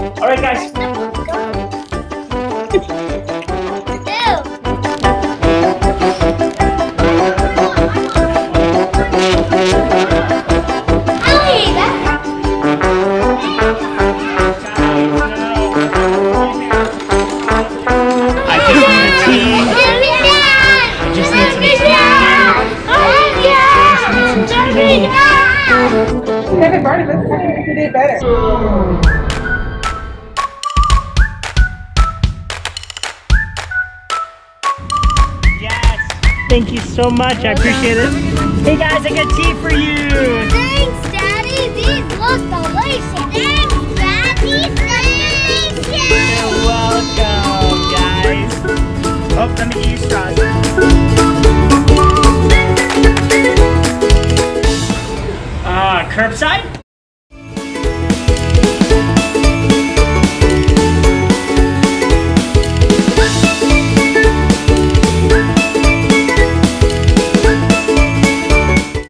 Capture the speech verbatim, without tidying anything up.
All right, guys. Kevin Barney, let's see if you did better. Yes. Thank you so much. I appreciate it. Hey guys, I got tea for you. Thanks, Daddy. These look delicious. Thanks, Daddy. Delicious. You're welcome, guys. Oh, let me use straws. Uh, curbside?